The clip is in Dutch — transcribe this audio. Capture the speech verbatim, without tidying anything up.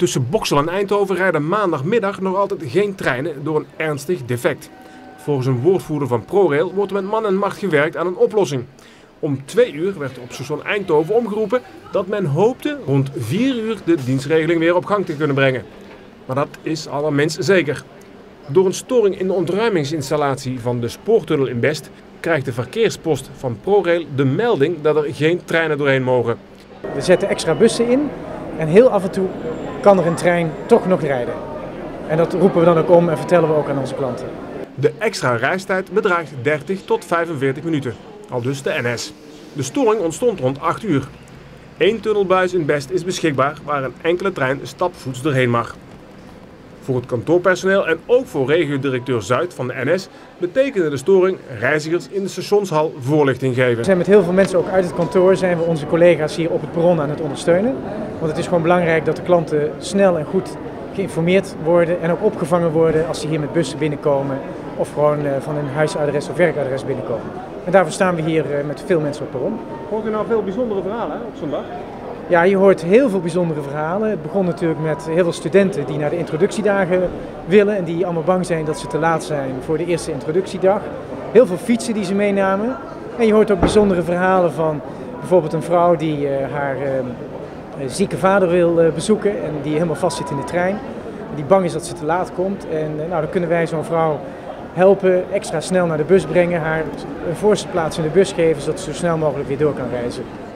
Tussen Boxel en Eindhoven rijden maandagmiddag nog altijd geen treinen door een ernstig defect. Volgens een woordvoerder van ProRail wordt er met man en macht gewerkt aan een oplossing. Om twee uur werd op station Eindhoven omgeroepen dat men hoopte rond vier uur de dienstregeling weer op gang te kunnen brengen. Maar dat is allerminst zeker. Door een storing in de ontruimingsinstallatie van de spoortunnel in Best krijgt de verkeerspost van ProRail de melding dat er geen treinen doorheen mogen. We zetten extra bussen in en heel af en toe kan er een trein toch nog rijden. En dat roepen we dan ook om en vertellen we ook aan onze klanten. De extra reistijd bedraagt dertig tot vijfenveertig minuten, aldus de N S. De storing ontstond rond acht uur. Eén tunnelbuis in Best is beschikbaar waar een enkele trein stapvoets doorheen mag. Voor het kantoorpersoneel en ook voor regiodirecteur Zuid van de N S betekende de storing reizigers in de stationshal voorlichting geven. We zijn met heel veel mensen ook uit het kantoor zijn we onze collega's hier op het perron aan het ondersteunen. Want het is gewoon belangrijk dat de klanten snel en goed geïnformeerd worden en ook opgevangen worden als ze hier met bussen binnenkomen of gewoon van hun huisadres of werkadres binnenkomen. En daarvoor staan we hier met veel mensen op het perron. Hoort u nou veel bijzondere verhalen hè, op zo'n dag? Ja, je hoort heel veel bijzondere verhalen. Het begon natuurlijk met heel veel studenten die naar de introductiedagen willen en die allemaal bang zijn dat ze te laat zijn voor de eerste introductiedag. Heel veel fietsen die ze meenamen. En je hoort ook bijzondere verhalen van bijvoorbeeld een vrouw die uh, haar uh, zieke vader wil uh, bezoeken en die helemaal vast zit in de trein. Die bang is dat ze te laat komt. En uh, nou, dan kunnen wij zo'n vrouw helpen, extra snel naar de bus brengen, haar een voorste plaats in de bus geven zodat ze zo snel mogelijk weer door kan reizen.